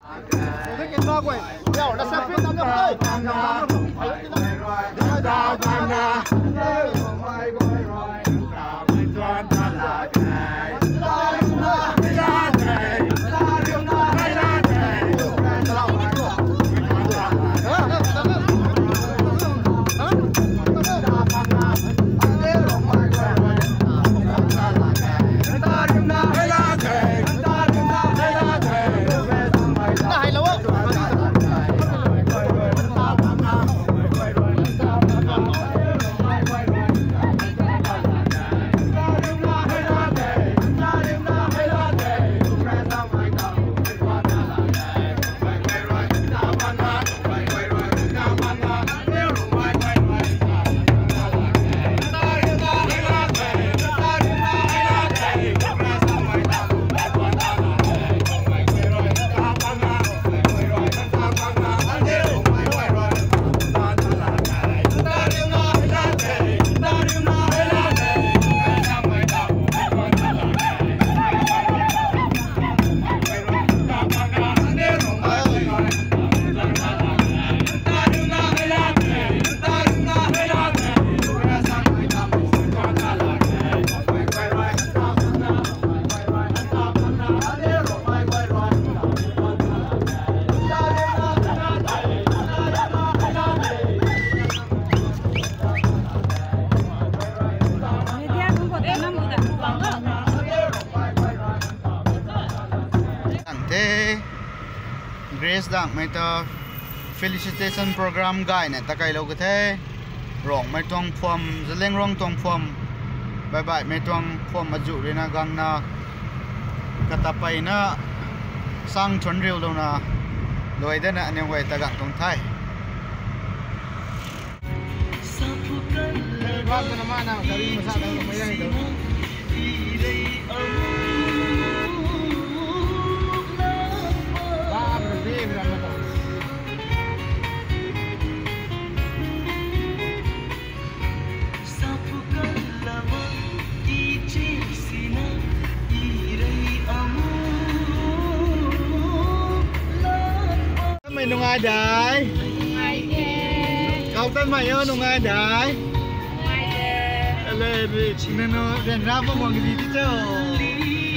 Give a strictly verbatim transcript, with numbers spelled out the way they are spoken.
Thế cái sao quay? Đeo là xem phim tao nhầm đây. Grace dangmei to felicitation program guy ne takai lo gathe rong mai tong phom zeleng rong tong phom bye bye mai tong phom aju rena gang na katapai na sang thon ril lo na loi da na ne wai ta gang tong thai ba na ma na dari masa da mai dai do mày nung ai đấy? Nungai deh. Kau tan mày ơi nung ai đấy? Nungai deh. Lên đi, nên nó rèn ra phong hoàng gì chứ?